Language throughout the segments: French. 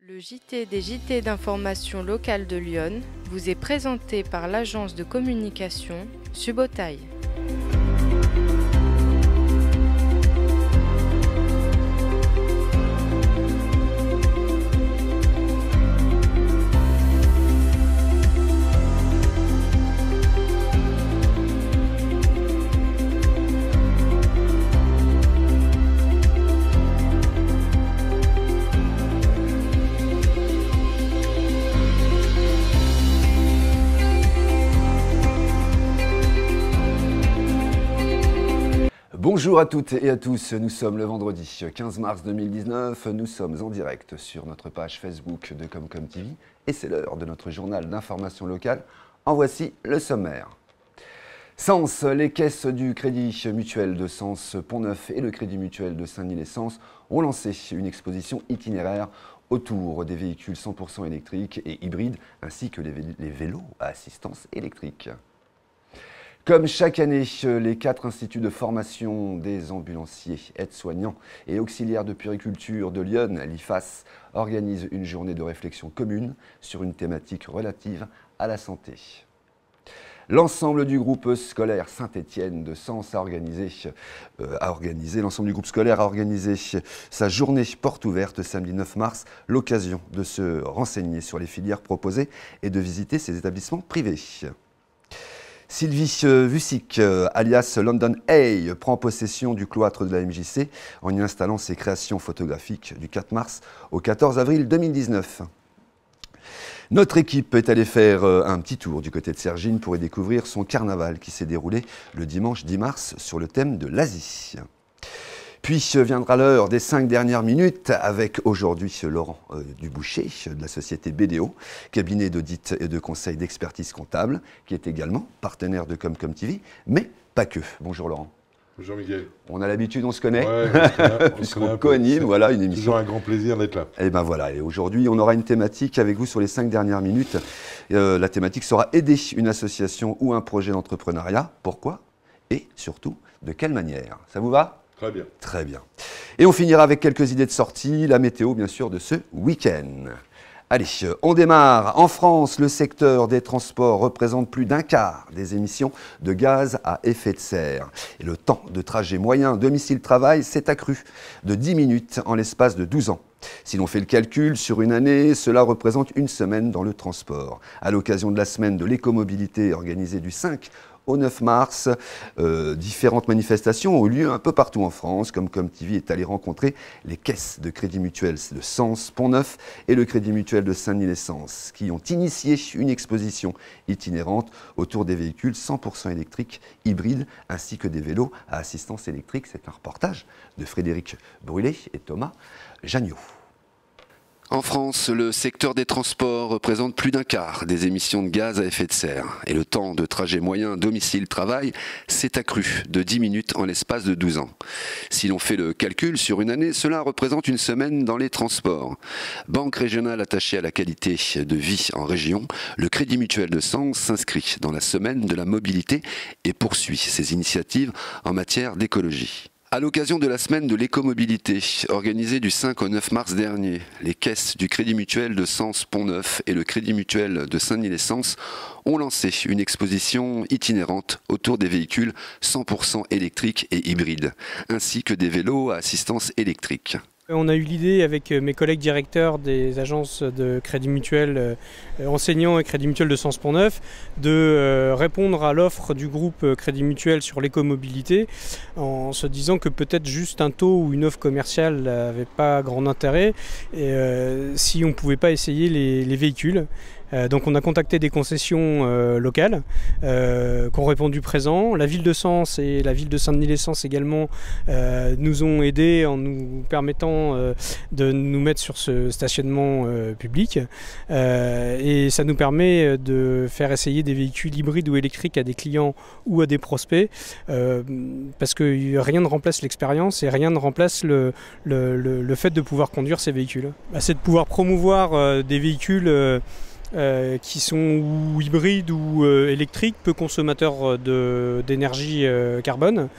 Le JT des JT d'information locale de Lyon vous est présenté par l'agence de communication Subotaï. Bonjour à toutes et à tous, nous sommes le vendredi 15 mars 2019, nous sommes en direct sur notre page Facebook de Comcom TV et c'est l'heure de notre journal d'information locale. En voici le sommaire. Sens, les caisses du Crédit Mutuel de Sens Pont-Neuf et le Crédit Mutuel de Saint-Denis-les-Sens ont lancé une exposition itinéraire autour des véhicules 100% électriques et hybrides ainsi que les vélos à assistance électrique. Comme chaque année, les 4 instituts de formation des ambulanciers, aides-soignants et auxiliaires de puériculture de Lyon, l'IFAS, organisent une journée de réflexion commune sur une thématique relative à la santé. L'ensemble du groupe scolaire Saint-Étienne de Sens l'ensemble du groupe scolaire a organisé sa journée porte ouverte samedi 9 mars, l'occasion de se renseigner sur les filières proposées et de visiter ces établissements privés. Sylvie Vusic, alias London Eye, prend possession du cloître de la MJC en y installant ses créations photographiques du 4 mars au 14 avril 2019. Notre équipe est allée faire un petit tour du côté de Cergine pour y découvrir son carnaval qui s'est déroulé le dimanche 10 mars sur le thème de l'Asie. Puis viendra l'heure des 5 dernières minutes avec aujourd'hui Laurent Duboucher de la société BDO, cabinet d'audit et de conseil d'expertise comptable, qui est également partenaire de Comcom TV, mais pas que. Bonjour Laurent. Bonjour Miguel. On a l'habitude, on se connaît, ouais, puisqu'on co-anime, voilà, une émission. Toujours un grand plaisir d'être là. Et ben voilà, et aujourd'hui on aura une thématique avec vous sur les 5 dernières minutes. La thématique sera aider une association ou un projet d'entrepreneuriat. Pourquoi? Et surtout, de quelle manière? Ça vous va? Très bien. Très bien. Et on finira avec quelques idées de sortie, la météo bien sûr de ce week-end. Allez, on démarre. En France, le secteur des transports représente plus d'un quart des émissions de gaz à effet de serre. Et le temps de trajet moyen domicile-travail s'est accru de 10 minutes en l'espace de 12 ans. Si l'on fait le calcul sur une année, cela représente une semaine dans le transport. À l'occasion de la semaine de l'écomobilité organisée du 5 au 9 mars, différentes manifestations ont eu lieu un peu partout en France. Comcom TV est allé rencontrer les caisses de Crédit Mutuel de Sens Pont-Neuf et le Crédit Mutuel de Saint-Denis-les-Sens qui ont initié une exposition itinérante autour des véhicules 100% électriques hybrides ainsi que des vélos à assistance électrique. C'est un reportage de Frédéric Brûlé et Thomas Jagneau. En France, le secteur des transports représente plus d'un quart des émissions de gaz à effet de serre. Et le temps de trajet moyen domicile-travail s'est accru de 10 minutes en l'espace de 12 ans. Si l'on fait le calcul sur une année, cela représente une semaine dans les transports. Banque régionale attachée à la qualité de vie en région, le Crédit Mutuel de Sens s'inscrit dans la semaine de la mobilité et poursuit ses initiatives en matière d'écologie. À l'occasion de la semaine de l'écomobilité, organisée du 5 au 9 mars dernier, les caisses du Crédit Mutuel de Sens Pont-Neuf et le Crédit Mutuel de Saint-Denis-les-Sens ont lancé une exposition itinérante autour des véhicules 100% électriques et hybrides, ainsi que des vélos à assistance électrique. On a eu l'idée avec mes collègues directeurs des agences de Crédit Mutuel enseignants et Crédit Mutuel de Sens Pont-Neuf de répondre à l'offre du groupe Crédit Mutuel sur l'écomobilité en se disant que peut-être juste un taux ou une offre commerciale n'avait pas grand intérêt si on ne pouvait pas essayer les véhicules. Donc on a contacté des concessions locales qui ont répondu présent. La ville de Sens et la ville de Saint-Denis-les-Sens également nous ont aidés en nous permettant de nous mettre sur ce stationnement public. Et ça nous permet de faire essayer des véhicules hybrides ou électriques à des clients ou à des prospects parce que rien ne remplace l'expérience et rien ne remplace le fait de pouvoir conduire ces véhicules. C'est de pouvoir promouvoir des véhicules qui sont ou hybrides ou électriques, peu consommateurs d'énergie carbone.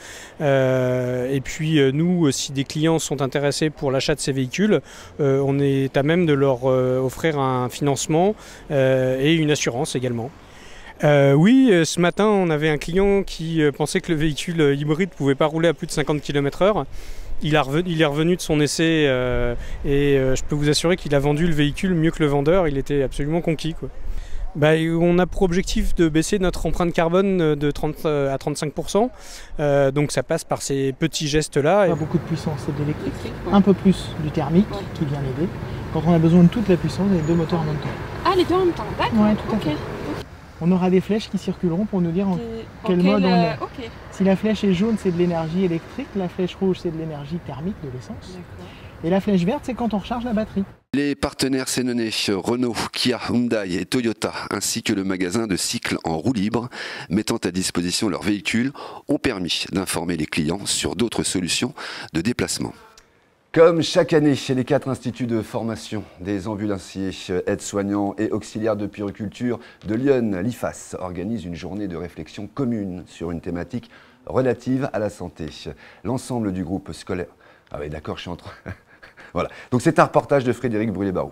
Et puis nous, si des clients sont intéressés pour l'achat de ces véhicules, on est à même de leur offrir un financement et une assurance également. Oui, ce matin, on avait un client qui pensait que le véhicule hybride ne pouvait pas rouler à plus de 50 km/h. Il est revenu de son essai et je peux vous assurer qu'il a vendu le véhicule mieux que le vendeur. Il était absolument conquis, quoi. On a pour objectif de baisser notre empreinte carbone de 30 à 35%. Donc ça passe par ces petits gestes-là. Pas beaucoup de puissance, c'est de l'électrique. Un peu plus du thermique qui vient l'aider. Quand on a besoin de toute la puissance, il y a 2 moteurs en même temps. Ah, les deux en même temps, d'accord. Ouais, tout à fait. On aura des flèches qui circuleront pour nous dire en quel mode on est. Okay. Si la flèche est jaune, c'est de l'énergie électrique. La flèche rouge, c'est de l'énergie thermique, de l'essence. Et la flèche verte, c'est quand on recharge la batterie. Les partenaires sénonais Renault, Kia, Hyundai et Toyota, ainsi que le magasin de cycles en roue libre, mettant à disposition leurs véhicules, ont permis d'informer les clients sur d'autres solutions de déplacement. Comme chaque année, chez les 4 instituts de formation des ambulanciers, aides-soignants et auxiliaires de puériculture de Lyon, l'IFAS organise une journée de réflexion commune sur une thématique relative à la santé. L'ensemble du groupe scolaire... Ah oui, d'accord, je suis en train... Voilà. Donc c'est un reportage de Frédéric Brûlé-Barou.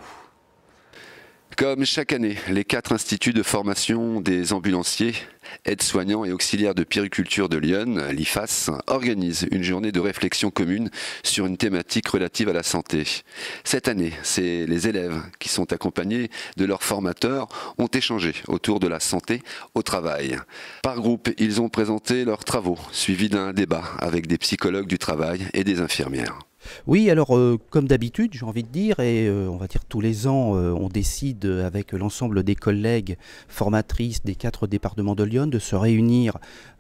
Comme chaque année, les 4 instituts de formation des ambulanciers, aides-soignants et auxiliaires de puériculture de Lyon, l'IFAS, organisent une journée de réflexion commune sur une thématique relative à la santé. Cette année, c'est les élèves qui sont accompagnés de leurs formateurs ont échangé autour de la santé au travail. Par groupe, ils ont présenté leurs travaux, suivis d'un débat avec des psychologues du travail et des infirmières. Oui, alors comme d'habitude, j'ai envie de dire, et on va dire tous les ans, on décide avec l'ensemble des collègues formatrices des 4 départements de Lyon de se réunir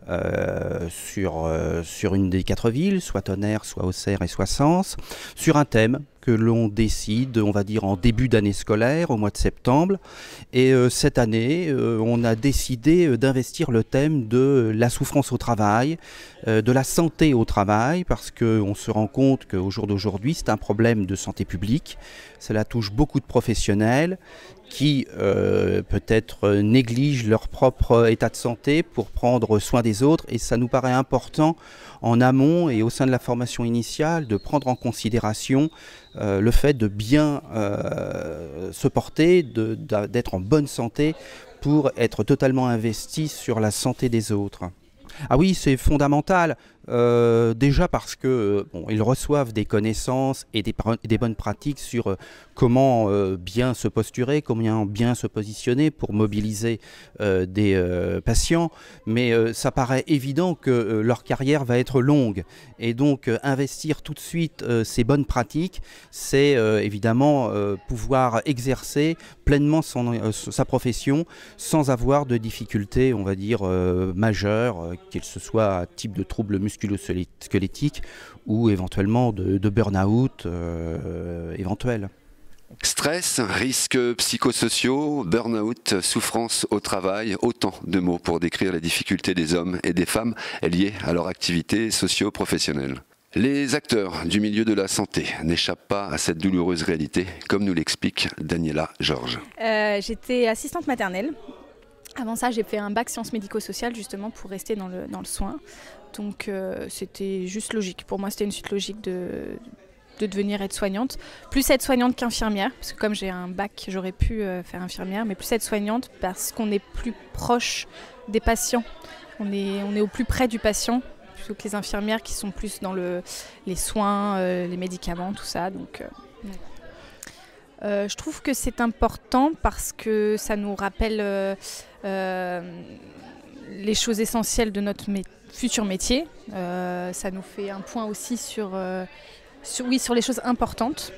sur une des 4 villes, soit Tonnerre, soit Auxerre et soit Sens, sur un thème que l'on décide, on va dire, en début d'année scolaire, au mois de septembre. Et cette année, on a décidé d'investir le thème de la souffrance au travail, de la santé au travail, parce qu'on se rend compte qu'au jour d'aujourd'hui, c'est un problème de santé publique. Cela touche beaucoup de professionnels qui peut-être négligent leur propre état de santé pour prendre soin des autres. Et ça nous paraît important en amont et au sein de la formation initiale de prendre en considération le fait de bien se porter, d'être en bonne santé pour être totalement investi sur la santé des autres. Ah oui, c'est fondamental. Déjà parce que ils reçoivent des connaissances et des bonnes pratiques sur comment bien se posturer, comment bien se positionner pour mobiliser des patients. Mais ça paraît évident que leur carrière va être longue. Et donc investir tout de suite ces bonnes pratiques, c'est évidemment pouvoir exercer pleinement sa profession sans avoir de difficultés, on va dire, majeures, qu'il se soit type de trouble musculo-squelettique ou éventuellement de burn-out éventuel. Stress, risques psychosociaux, burn-out, souffrance au travail, autant de mots pour décrire les difficultés des hommes et des femmes liées à leur activité socio-professionnelle. Les acteurs du milieu de la santé n'échappent pas à cette douloureuse réalité, comme nous l'explique Daniela Georges. J'étais assistante maternelle. Avant ça, j'ai fait un bac sciences médico-sociales justement pour rester dans le soin. Donc c'était juste logique. Pour moi, c'était une suite logique de devenir aide-soignante. Plus aide-soignante qu'infirmière, parce que comme j'ai un bac, j'aurais pu faire infirmière, mais plus aide-soignante parce qu'on est plus proche des patients. On est au plus près du patient, plutôt que les infirmières qui sont plus dans les soins, les médicaments, tout ça. Donc, je trouve que c'est important parce que ça nous rappelle les choses essentielles de notre futur métier. Ça nous fait un point aussi sur les choses importantes.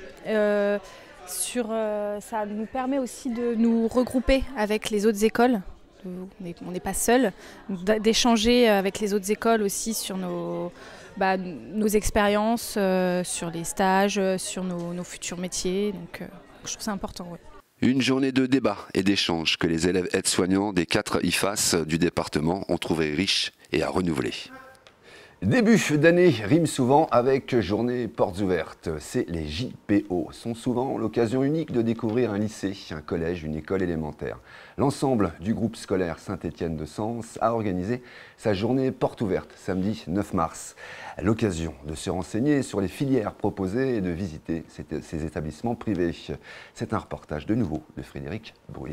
Ça nous permet aussi de nous regrouper avec les autres écoles. On n'est pas seul, d'échanger avec les autres écoles aussi sur nos expériences, sur les stages, sur nos futurs métiers. Donc, je trouve ça important. Ouais. Une journée de débat et d'échange que les élèves aides-soignants des 4 IFAS du département ont trouvé riche et à renouveler. Début d'année rime souvent avec journée portes ouvertes. C'est les JPO, sont souvent l'occasion unique de découvrir un lycée, un collège, une école élémentaire. L'ensemble du groupe scolaire Saint-Étienne de Sens a organisé sa journée portes ouvertes samedi 9 mars. L'occasion de se renseigner sur les filières proposées et de visiter ces établissements privés. C'est un reportage de nouveau de Frédéric Brûlé.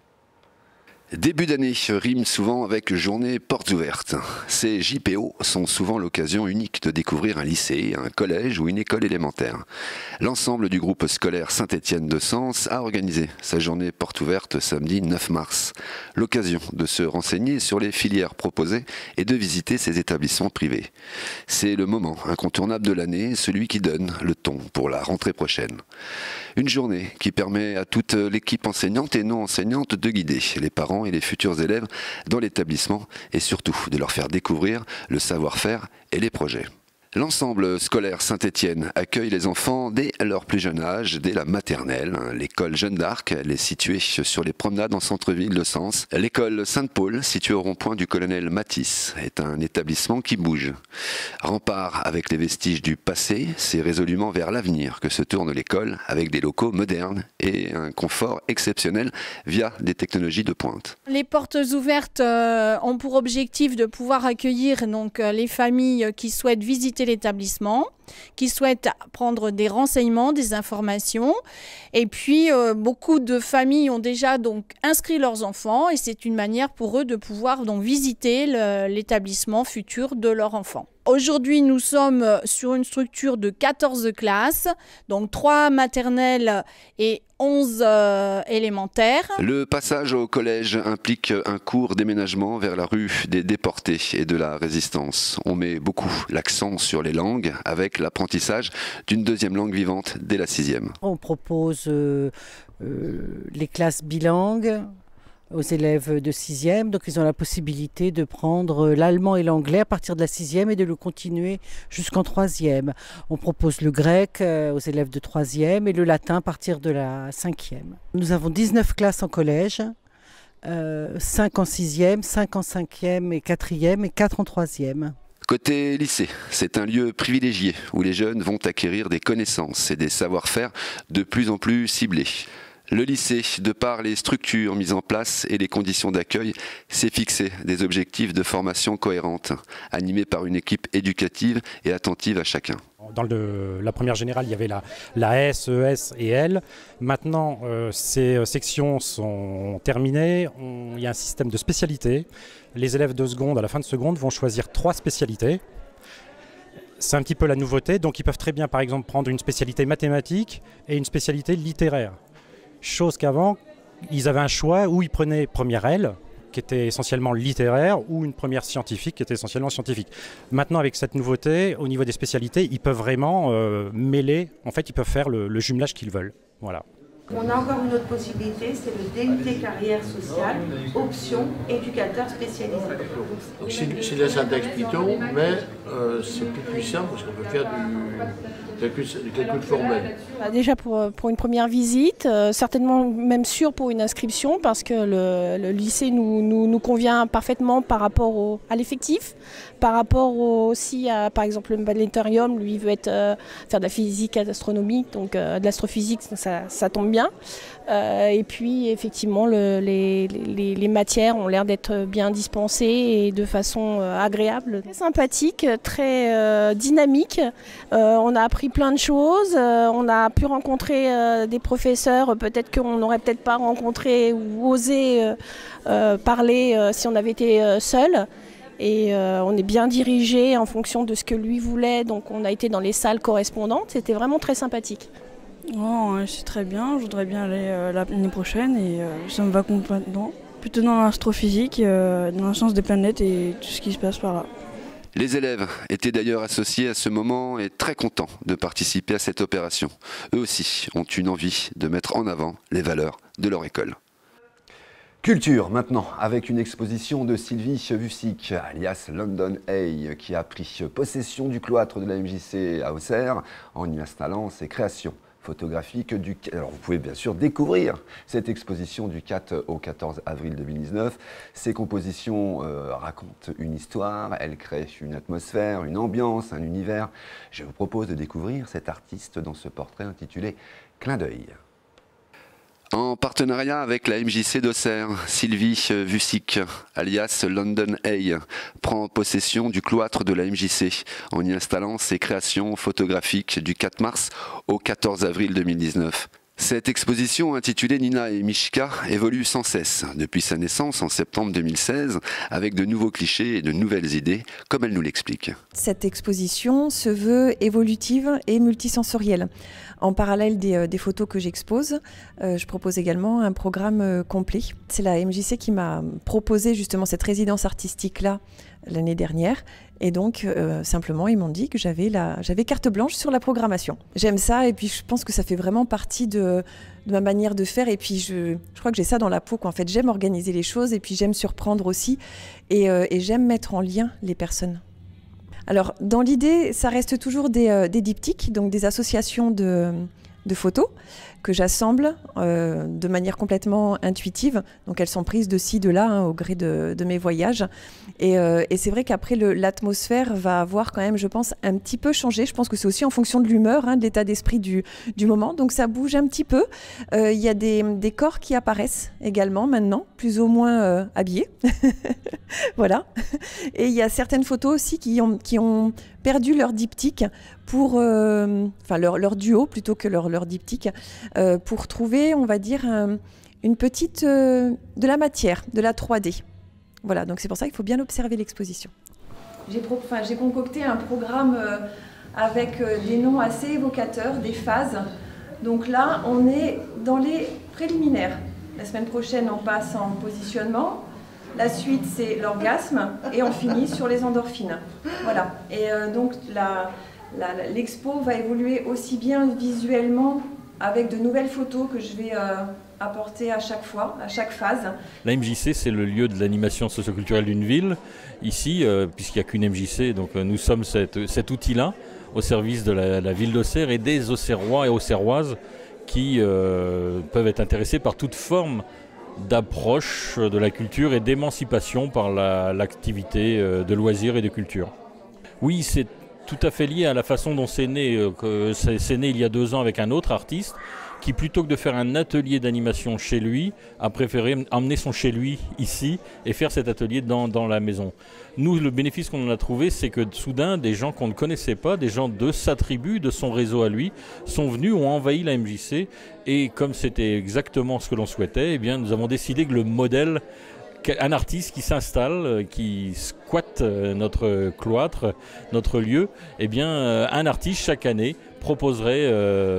Début d'année rime souvent avec journée portes ouvertes. Ces JPO sont souvent l'occasion unique de découvrir un lycée, un collège ou une école élémentaire. L'ensemble du groupe scolaire Saint-Étienne de Sens a organisé sa journée portes ouvertes samedi 9 mars. L'occasion de se renseigner sur les filières proposées et de visiter ces établissements privés. C'est le moment incontournable de l'année, celui qui donne le ton pour la rentrée prochaine. Une journée qui permet à toute l'équipe enseignante et non enseignante de guider les parents et les futurs élèves dans l'établissement et surtout de leur faire découvrir le savoir-faire et les projets. L'ensemble scolaire Saint-Étienne accueille les enfants dès leur plus jeune âge, dès la maternelle. L'école Jeanne d'Arc, elle est située sur les promenades en centre-ville de Sens. L'école Sainte-Paul, située au rond-point du colonel Matisse, est un établissement qui bouge. Rempart avec les vestiges du passé, c'est résolument vers l'avenir que se tourne l'école, avec des locaux modernes et un confort exceptionnel via des technologies de pointe. Les portes ouvertes ont pour objectif de pouvoir accueillir donc, les familles qui souhaitent visiter l'établissement, qui souhaitent prendre des renseignements, des informations. Et puis, beaucoup de familles ont déjà donc inscrit leurs enfants et c'est une manière pour eux de pouvoir donc visiter l'établissement futur de leur enfant. Aujourd'hui, nous sommes sur une structure de 14 classes, donc 3 maternelles et 11 élémentaires. Le passage au collège implique un court déménagement vers la rue des déportés et de la résistance. On met beaucoup l'accent sur les langues avec l'apprentissage d'une deuxième langue vivante dès la 6e. On propose les classes bilingues aux élèves de 6e, donc ils ont la possibilité de prendre l'allemand et l'anglais à partir de la 6e et de le continuer jusqu'en 3e. On propose le grec aux élèves de 3e et le latin à partir de la 5e. Nous avons 19 classes en collège, 5 en 6e, 5 en 5e et 4e et 4 en 3e. Côté lycée, c'est un lieu privilégié où les jeunes vont acquérir des connaissances et des savoir-faire de plus en plus ciblés. Le lycée, de par les structures mises en place et les conditions d'accueil, s'est fixé des objectifs de formation cohérentes, animés par une équipe éducative et attentive à chacun. Dans la première générale, il y avait la S, ES et L. Maintenant, ces sections sont terminées. Il y a un système de spécialités. Les élèves de seconde, à la fin de seconde, vont choisir 3 spécialités. C'est un petit peu la nouveauté. Donc, ils peuvent très bien, par exemple, prendre une spécialité mathématique et une spécialité littéraire. Chose qu'avant, ils avaient un choix où ils prenaient première L, qui était essentiellement littéraire, ou une première scientifique, qui était essentiellement scientifique. Maintenant, avec cette nouveauté, au niveau des spécialités, ils peuvent vraiment mêler, en fait, ils peuvent faire le jumelage qu'ils veulent. Voilà. On a encore une autre possibilité, c'est le DUT carrière sociale, option éducateur spécialisé. Donc c'est de la syntaxe Python, mais c'est plus puissant parce qu'on peut faire du calcul formel. Déjà pour une première visite, certainement même sûr pour une inscription parce que le lycée nous convient parfaitement par rapport à l'effectif, par rapport aussi à par exemple le planétarium, lui il veut faire de la physique astronomique, donc de l'astrophysique, ça tombe bien. Et puis effectivement les matières ont l'air d'être bien dispensées et de façon agréable. Très sympathique, très dynamique, on a appris plein de choses, on a pu rencontrer des professeurs peut-être qu'on n'aurait peut-être pas rencontré ou osé parler si on avait été seul. Et on est bien dirigé en fonction de ce que lui voulait, donc on a été dans les salles correspondantes, c'était vraiment très sympathique. Oh, c'est très bien, je voudrais bien aller l'année prochaine et ça me va complètement. Plutôt dans l'astrophysique, dans la science des planètes et tout ce qui se passe par là. Les élèves étaient d'ailleurs associés à ce moment et très contents de participer à cette opération. Eux aussi ont une envie de mettre en avant les valeurs de leur école. Culture maintenant, avec une exposition de Sylvie Vusic, alias London Eye, qui a pris possession du cloître de la MJC à Auxerre en y installant ses créations. photographique du... Alors vous pouvez bien sûr découvrir cette exposition du 4 au 14 avril 2019. Ces compositions racontent une histoire, elles créent une atmosphère, une ambiance, un univers. Je vous propose de découvrir cet artiste dans ce portrait intitulé « Clin d'œil ». En partenariat avec la MJC d'Auxerre, Sylvie Vussic, alias London Hay, prend possession du cloître de la MJC en y installant ses créations photographiques du 4 mars au 14 avril 2019. Cette exposition intitulée Nina et Mishka évolue sans cesse depuis sa naissance en septembre 2016 avec de nouveaux clichés et de nouvelles idées, comme elle nous l'explique. Cette exposition se veut évolutive et multisensorielle. En parallèle des photos que j'expose, je propose également un programme complet. C'est la MJC qui m'a proposé justement cette résidence artistique-là l'année dernière. Et donc, simplement, ils m'ont dit que j'avais carte blanche sur la programmation. J'aime ça et puis je pense que ça fait vraiment partie de ma manière de faire. Et puis, je crois que j'ai ça dans la peau, qu'en fait, j'aime organiser les choses et puis j'aime surprendre aussi. Et j'aime mettre en lien les personnes. Alors, dans l'idée, ça reste toujours des diptyques, donc des associations de photos que j'assemble de manière complètement intuitive. Donc elles sont prises de ci, de là, hein, au gré de mes voyages. Et c'est vrai qu'après, l'atmosphère va avoir quand même, je pense, un petit peu changé. Je pense que c'est aussi en fonction de l'humeur, hein, de l'état d'esprit du moment. Donc ça bouge un petit peu. Il y a des corps qui apparaissent également maintenant, plus ou moins habillés. Voilà. Et il y a certaines photos aussi qui ont perdu leur diptyque pour, enfin leur duo plutôt que leur diptyque, pour trouver, on va dire, une petite, de la matière, de la 3D. Voilà, donc c'est pour ça qu'il faut bien observer l'exposition. J'ai concocté un programme avec des noms assez évocateurs, des phases. Donc là, on est dans les préliminaires. La semaine prochaine, on passe en positionnement. La suite, c'est l'orgasme et on finit sur les endorphines. Voilà. Et donc, l'expo va évoluer aussi bien visuellement avec de nouvelles photos que je vais apporter à chaque fois, à chaque phase. La MJC, c'est le lieu de l'animation socioculturelle d'une ville. Ici, puisqu'il n'y a qu'une MJC, donc nous sommes cet outil-là au service de la ville d'Auxerre et des Auxerrois et Auxerroises qui peuvent être intéressés par toute forme d'approche de la culture et d'émancipation par l'activité de loisirs et de culture. Oui, c'est tout à fait lié à la façon dont c'est né. C'est né il y a 2 ans avec un autre artiste qui, plutôt que de faire un atelier d'animation chez lui, a préféré emmener son chez lui ici et faire cet atelier dans la maison. Nous, le bénéfice qu'on en a trouvé, c'est que soudain, des gens qu'on ne connaissait pas, des gens de sa tribu, de son réseau à lui, sont venus, ont envahi la MJC. Et comme c'était exactement ce que l'on souhaitait, eh bien, nous avons décidé que le modèle, un artiste qui s'installe, qui squatte notre cloître, notre lieu, eh bien, un artiste chaque année proposerait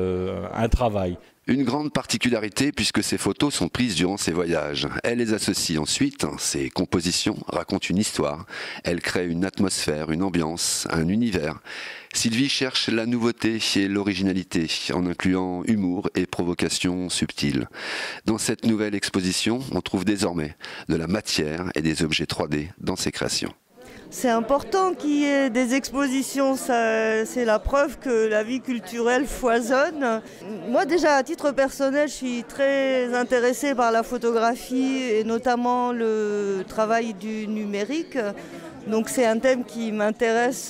un travail. Une grande particularité puisque ces photos sont prises durant ses voyages. Elle les associe ensuite, ses compositions racontent une histoire. Elle crée une atmosphère, une ambiance, un univers. Sylvie cherche la nouveauté et l'originalité en incluant humour et provocation subtile. Dans cette nouvelle exposition, on trouve désormais de la matière et des objets 3D dans ses créations. C'est important qu'il y ait des expositions, c'est la preuve que la vie culturelle foisonne. Moi déjà à titre personnel, je suis très intéressée par la photographie et notamment le travail du numérique. Donc c'est un thème qui m'intéresse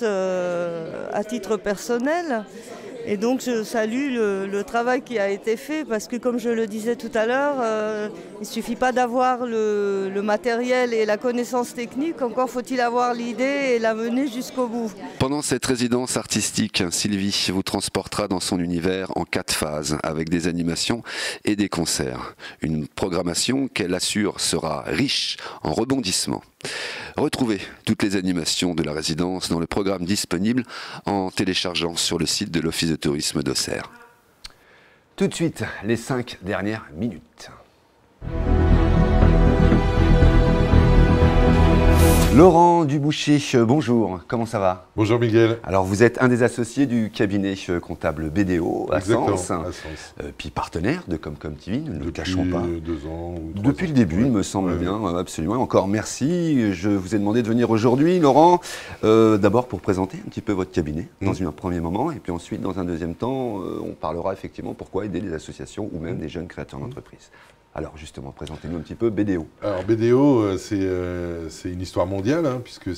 à titre personnel. Et donc je salue le travail qui a été fait parce que comme je le disais tout à l'heure, il ne suffit pas d'avoir le matériel et la connaissance technique, encore faut-il avoir l'idée et la mener jusqu'au bout. Pendant cette résidence artistique, Sylvie vous transportera dans son univers en 4 phases avec des animations et des concerts. Une programmation qu'elle assure sera riche en rebondissements. Retrouvez toutes les animations de la résidence dans le programme disponible en téléchargeant sur le site de l'Office de tourisme d'Auxerre. Tout de suite, les 5 dernières minutes. Laurent Duboucher, bonjour, comment ça va? Bonjour Miguel. Alors vous êtes un des associés du cabinet comptable BDO à Sens, puis partenaire de Comcom TV, nous ne le cachons pas. 2 ans ou 3 Depuis le début, il me semble bien, absolument. Encore merci, je vous ai demandé de venir aujourd'hui, Laurent, d'abord pour présenter un petit peu votre cabinet dans un premier moment, et puis ensuite, dans un deuxième temps, on parlera effectivement pourquoi aider les associations ou même des jeunes créateurs d'entreprise. Alors justement, présentez-nous un petit peu BDO. Alors BDO, c'est une histoire mondiale, hein, puisque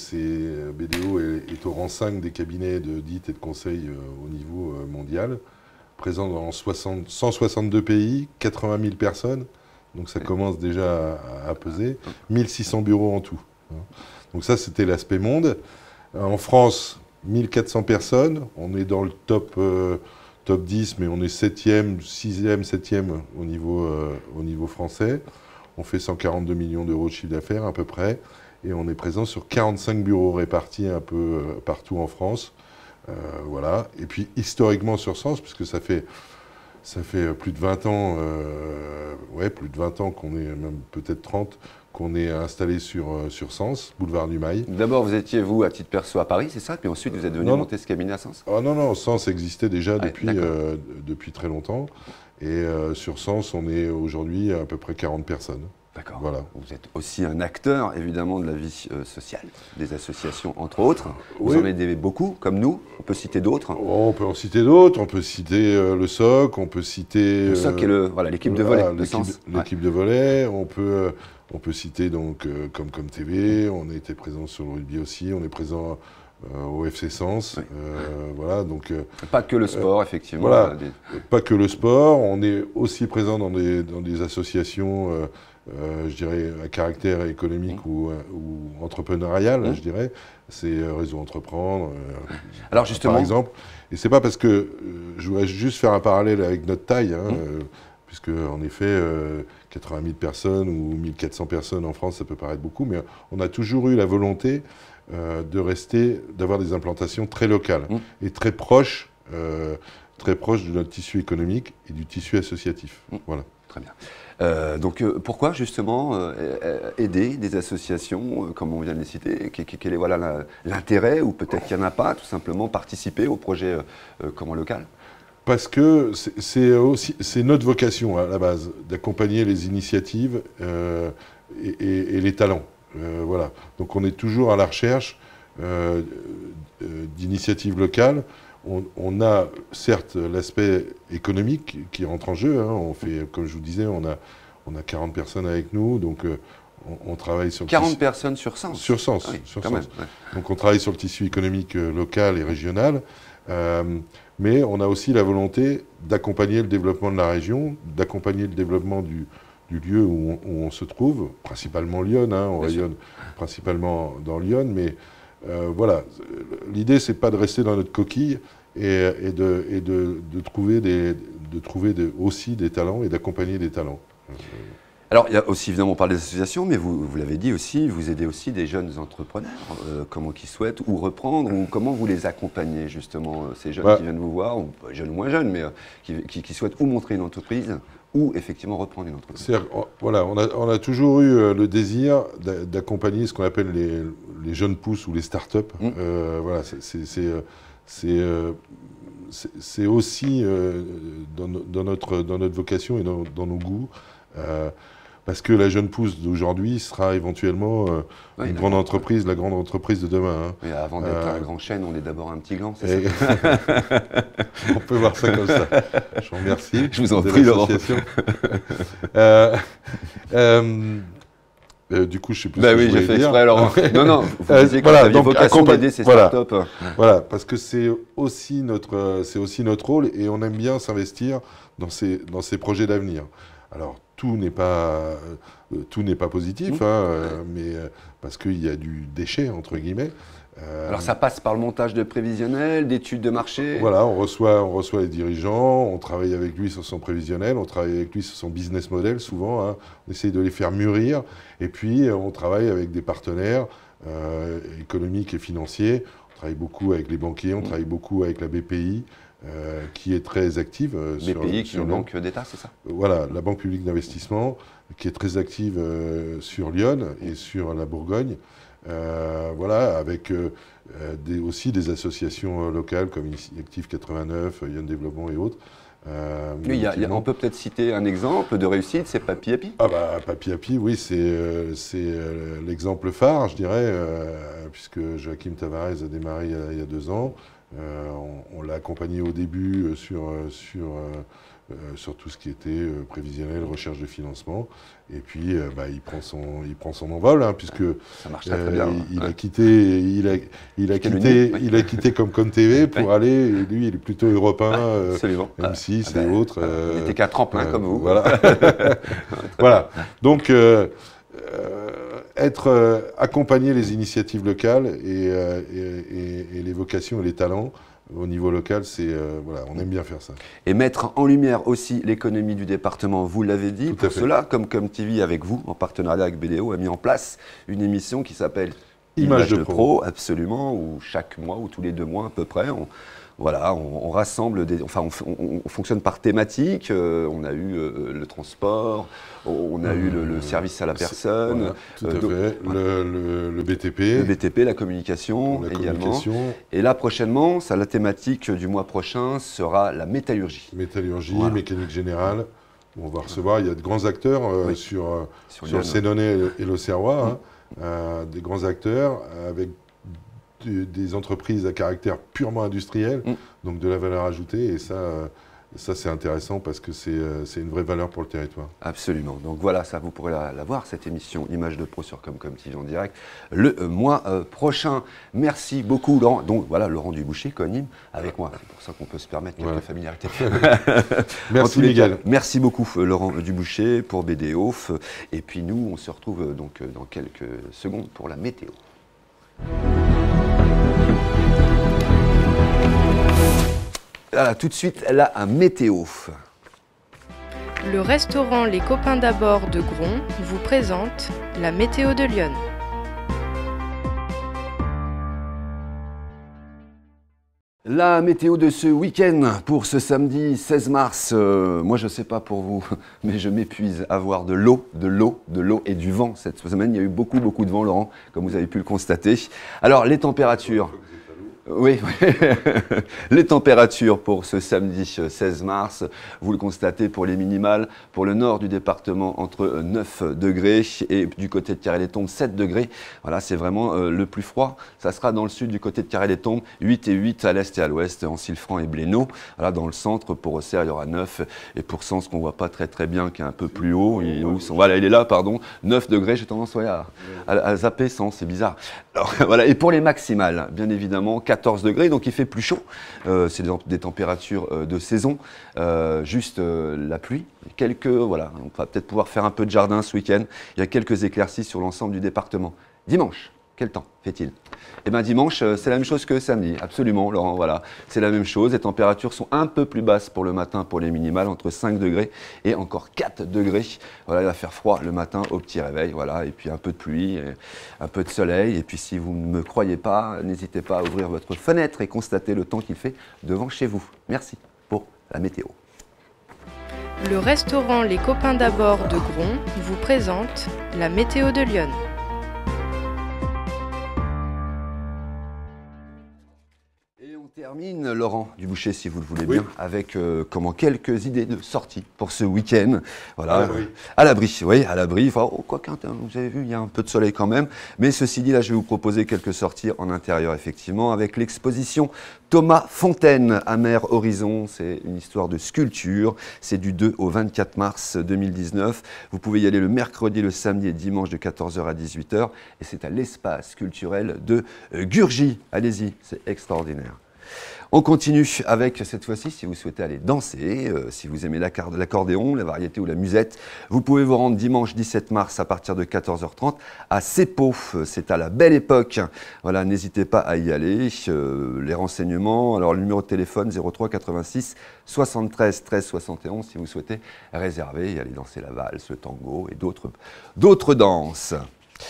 BDO est au rang 5 des cabinets d'audit et de conseil au niveau mondial, présent dans 162 pays, 80 000 personnes, donc ça commence déjà à peser, 1600 bureaux en tout. Donc ça, c'était l'aspect monde. En France, 1400 personnes, on est dans le top 10, mais on est 7e, 6e, 7e au niveau français. On fait 142 millions d'euros de chiffre d'affaires à peu près, et on est présent sur 45 bureaux répartis un peu partout en France. Voilà. Et puis historiquement sur Sens, puisque ça fait plus de 20 ans, plus de 20 ans qu'on est, même peut-être 30, qu'on est installé sur Sens, boulevard du Mail. D'abord, vous étiez, vous, à titre perso à Paris, c'est ça? Puis ensuite, vous êtes venu monter ce cabinet à Sens? Non, Sens existait déjà depuis très longtemps. Et sur Sens, on est aujourd'hui à peu près 40 personnes. D'accord. Voilà. Vous êtes aussi un acteur, évidemment, de la vie sociale, des associations, entre autres. Vous en aidez beaucoup, comme nous. On peut citer d'autres. On peut en citer d'autres. On peut citer le SOC, on peut citer... Le SOC est l'équipe de volley de Sens. L'équipe de volley. On peut citer donc Comcom TV. On a été présent sur le rugby aussi. On est présent au FC Sens. Voilà, donc, pas que le sport, effectivement. Voilà, pas que le sport. On est aussi présent dans des associations... je dirais à caractère économique ou entrepreneurial, je dirais, c'est Réseau Entreprendre, alors justement, par exemple. Et c'est pas parce que je voudrais juste faire un parallèle avec notre taille, puisque en effet, 80 000 personnes ou 1400 personnes en France, ça peut paraître beaucoup, mais on a toujours eu la volonté d'avoir des implantations très locales et très proches de notre tissu économique et du tissu associatif. Voilà. Très bien. Donc pourquoi justement aider des associations, comme on vient de les citer? Quel est l'intérêt, ou peut-être qu'il n'y en a pas, tout simplement participer au projet local? Parce que c'est notre vocation à la base, d'accompagner les initiatives et les talents. Voilà. Donc on est toujours à la recherche d'initiatives locales. On a certes l'aspect économique qui rentre en jeu. On fait, comme je vous disais, on a 40 personnes avec nous, donc on travaille sur... 40 personnes sur Sens? Sur Sens. Oui, sur quand Sens. même, Donc on travaille sur le tissu économique local et régional, mais on a aussi la volonté d'accompagner le développement de la région, d'accompagner le développement du lieu où on se trouve, principalement Lyon, on rayonne principalement dans Lyon, mais... voilà, l'idée c'est pas de rester dans notre coquille et de trouver aussi des talents et d'accompagner des talents. Alors il y a aussi, évidemment, on parle des associations, mais vous l'avez dit aussi, vous aidez aussi des jeunes entrepreneurs, comment qui souhaitent ou reprendre, ou comment vous les accompagnez justement, ces jeunes qui viennent vous voir, ou jeunes ou moins jeunes, mais qui souhaitent ou monter une entreprise, ou effectivement reprendre une entreprise. Voilà, on a toujours eu le désir d'accompagner ce qu'on appelle les jeunes pousses ou les start-up. Voilà, c'est aussi dans notre vocation et dans nos goûts, parce que la jeune pousse d'aujourd'hui sera éventuellement une grande entreprise, la grande entreprise de demain. Mais avant d'être un grand chêne, on est d'abord un petit gland, c'est ça? On peut voir ça comme ça. Je vous remercie. Je vous en prie, Laurent. Du coup, je sais plus ce que oui, je voulais j'ai fait dire. exprès, Laurent. Non, vous disiez que vous aviez vocation d'aider ces startups. Voilà, parce que c'est aussi notre rôle, et on aime bien s'investir dans ces projets d'avenir. Alors, tout n'est pas positif, mais parce qu'il y a du déchet, entre guillemets. Alors ça passe par le montage de prévisionnels, d'études de marché. Voilà, on reçoit les dirigeants, on travaille avec lui sur son prévisionnel, on travaille avec lui sur son business model souvent, on essaye de les faire mûrir, et puis on travaille avec des partenaires économiques et financiers. On travaille beaucoup avec les banquiers, on travaille beaucoup avec la BPI, qui est très active. BPI, qui est une banque d'État, c'est ça? Voilà, la Banque publique d'investissement, qui est très active sur Lyon et sur la Bourgogne. Voilà, avec aussi des associations locales comme Initiative 89, Young Développement et autres. On peut peut-être citer un exemple de réussite, c'est Papy Happy. Ah bah Papy Happy, oui, c'est l'exemple phare, je dirais, puisque Joachim Tavares a démarré il y a 2 ans. On l'a accompagné au début sur tout ce qui était prévisionnel, recherche de financement. Et puis, il prend son envol, hein, puisque ça marche très bien. Il a quitté Comcom TV pour aller. Lui, il est plutôt européen, M6 et autres. Il n'était qu'un tremplin comme vous. Voilà. Voilà. Donc, accompagner les initiatives locales et les vocations et les talents au niveau local, voilà, on aime bien faire ça. Et mettre en lumière aussi l'économie du département, vous l'avez dit. Pour cela, Comcom TV avec vous, en partenariat avec BDO, a mis en place une émission qui s'appelle Image de Pro, absolument, où chaque mois ou tous les 2 mois à peu près, on rassemble on fonctionne par thématique. On a eu le transport, on a eu le service à la personne. Voilà, tout à fait. Le BTP. Le BTP, la communication également. Et là, prochainement, la thématique du mois prochain sera la métallurgie. Métallurgie, voilà. Mécanique générale. On va recevoir, il y a de grands acteurs sur le Sénonais et l'Auxerrois, des grands acteurs avec des entreprises à caractère purement industriel, donc de la valeur ajoutée, et ça c'est intéressant parce que c'est une vraie valeur pour le territoire. Absolument. Donc voilà, ça vous pourrez la voir, cette émission Image de Pro sur Comcom TV en direct le mois prochain. Merci beaucoup Laurent. Donc voilà, Laurent Dubouché, co-anime avec moi. C'est pour ça qu'on peut se permettre quelques familiarités. Merci Miguel. Merci beaucoup Laurent Dubouché pour BDO. Et puis nous, on se retrouve donc dans quelques secondes pour la météo. Voilà, tout de suite, là, un météo. Le restaurant Les Copains d'Abord de Gron vous présente la météo de Lyon. La météo de ce week-end pour ce samedi 16 mars, moi je ne sais pas pour vous, mais je m'épuise à voir de l'eau et du vent. Cette semaine, il y a eu beaucoup de vent, Laurent, comme vous avez pu le constater. Alors, les températures... Oui, les températures pour ce samedi 16 mars, vous le constatez pour les minimales, pour le nord du département entre 9 degrés et du côté de Carré-les-Tombes 7 degrés. Voilà, c'est vraiment le plus froid. Ça sera dans le sud du côté de Carré-les-Tombes, 8 et 8 à l'est et à l'ouest, en Silfran et Blénaud. Voilà, dans le centre, pour Auxerre, il y aura 9 et pour Sens, qu'on ne voit pas très bien, qui est un peu plus haut. Voilà, il est là, pardon, 9 degrés. J'ai tendance à zapper Sens, c'est bizarre. Alors, voilà, et pour les maximales, bien évidemment, 14 degrés, donc il fait plus chaud. C'est des températures de saison. Juste la pluie. Voilà, on va peut-être pouvoir faire un peu de jardin ce week-end. Il y a quelques éclaircies sur l'ensemble du département. Dimanche, quel temps fait-il? Eh bien dimanche, c'est la même chose que samedi, absolument Laurent, voilà. C'est la même chose, les températures sont un peu plus basses pour le matin pour les minimales, entre 5 degrés et encore 4 degrés. Voilà, il va faire froid le matin au petit réveil, voilà, et puis un peu de pluie, un peu de soleil. Et puis si vous ne me croyez pas, n'hésitez pas à ouvrir votre fenêtre et constater le temps qu'il fait devant chez vous. Merci pour la météo. Le restaurant Les Copains d'Abord de Gron vous présente la météo de Lyon. Termine Laurent Dubouché, si vous le voulez bien, avec quelques idées de sortie pour ce week-end. Voilà, à l'abri, oui, à l'abri. Enfin, quoique, vous avez vu, il y a un peu de soleil quand même. Mais ceci dit, là, je vais vous proposer quelques sorties en intérieur, effectivement, avec l'exposition Thomas Fontaine à Mer Horizon. C'est une histoire de sculpture. C'est du 2 au 24 mars 2019. Vous pouvez y aller le mercredi, le samedi et dimanche de 14h à 18h. Et c'est à l'espace culturel de Gurgy. Allez-y, c'est extraordinaire. On continue avec, cette fois-ci, si vous souhaitez aller danser, si vous aimez l'accordéon, la variété ou la musette, vous pouvez vous rendre dimanche 17 mars à partir de 14h30 à Cepo. C'est à la Belle Époque. Voilà, n'hésitez pas à y aller. Les renseignements, alors le numéro de téléphone 03 86 73 13 71 si vous souhaitez réserver et aller danser la valse, le tango et d'autres danses.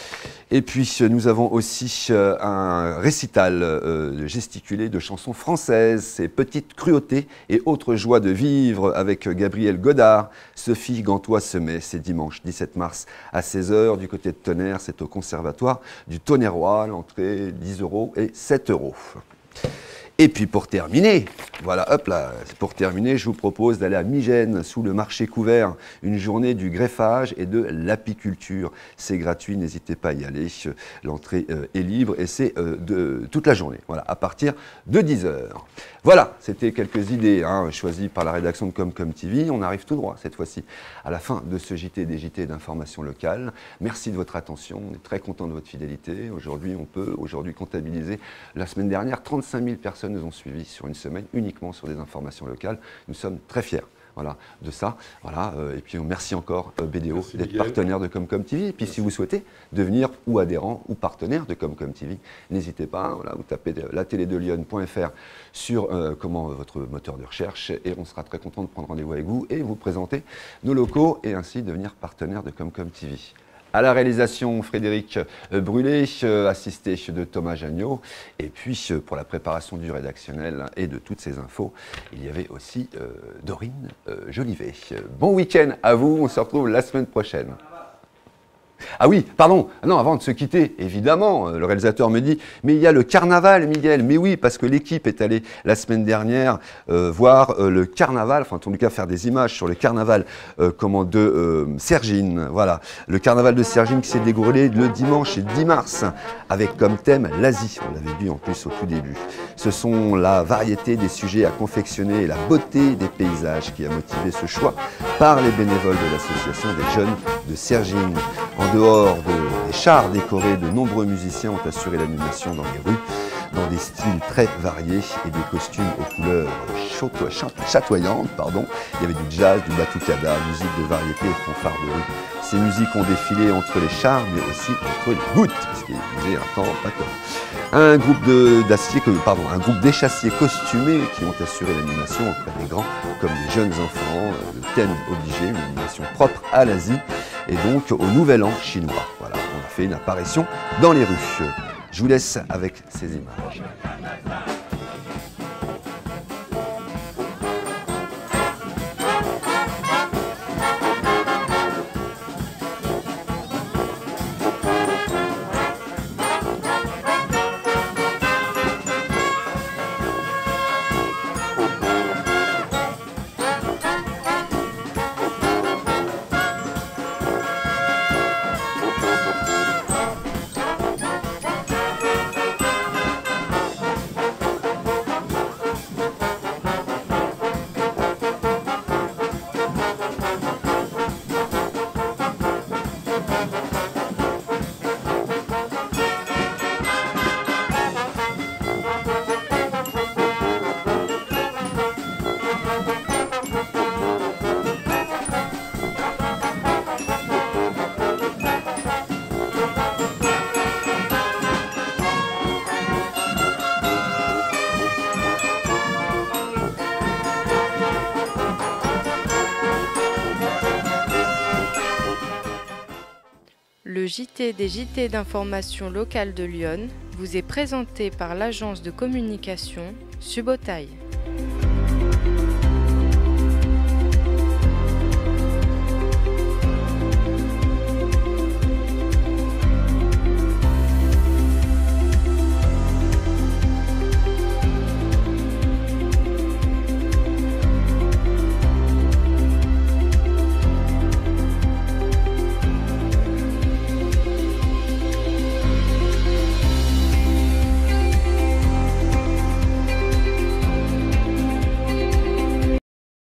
Et puis nous avons aussi un récital gesticulé de chansons françaises, ces petites cruautés et autres joies de vivre avec Gabriel Godard, Sophie Gantois-Semet. C'est dimanche 17 mars à 16h du côté de Tonnerre, c'est au conservatoire du Tonnerrois, l'entrée 10 € et 7 €. Et puis pour terminer, voilà, hop là, pour terminer, je vous propose d'aller à Migène, sous le marché couvert, une journée du greffage et de l'apiculture. C'est gratuit, n'hésitez pas à y aller. L'entrée est libre et c'est toute la journée, voilà, à partir de 10 h. Voilà, c'était quelques idées choisies par la rédaction de Comcom TV. On arrive tout droit cette fois-ci à la fin de ce JT des JT d'information locale. Merci de votre attention, on est très content de votre fidélité. Aujourd'hui, on peut comptabiliser. La semaine dernière, 35 000 personnes nous ont suivis sur une semaine uniquement sur des informations locales. Nous sommes très fiers. Voilà, de ça. Voilà, et puis merci encore BDO d'être partenaire de Comcom TV. Et puis si vous souhaitez devenir ou adhérent ou partenaire de Comcom TV, n'hésitez pas, voilà, vous tapez latélé-de-lyon.fr sur votre moteur de recherche et on sera très content de prendre rendez-vous avec vous et vous présenter nos locaux et ainsi devenir partenaire de Comcom TV. À la réalisation, Frédéric Brûlé, assisté de Thomas Jagnot. Et puis, pour la préparation du rédactionnel et de toutes ces infos, il y avait aussi Dorine Jolivet. Bon week-end à vous, on se retrouve la semaine prochaine. Ah oui, pardon, non, avant de se quitter, évidemment, le réalisateur me dit « Mais il y a le carnaval, Miguel !» Mais oui, parce que l'équipe est allée la semaine dernière voir le carnaval, enfin en tout cas faire des images sur le carnaval de Cergine. Voilà, le carnaval de Cergine qui s'est déroulé le dimanche 10 mars, avec comme thème l'Asie, on l'avait vu en plus au tout début. Ce sont la variété des sujets à confectionner et la beauté des paysages qui a motivé ce choix par les bénévoles de l'association des jeunes de Cergine. En dehors des chars décorés, de nombreux musiciens ont assuré l'animation dans les rues, dans des styles très variés et des costumes aux couleurs chatoyantes. Il y avait du jazz, du batucada, musique de variété et fanfare de rue. Ces musiques ont défilé entre les chars, mais aussi entre les gouttes, parce qu'il faisait un temps pas top. Un groupe d'échassiers costumés qui ont assuré l'animation auprès des grands comme des jeunes enfants, le thème obligé, une animation propre à l'Asie et donc au Nouvel An chinois. Voilà, on a fait une apparition dans les rues. Je vous laisse avec ces images. Le JT des JT d'information locale de Lyon vous est présenté par l'agence de communication Subotaï.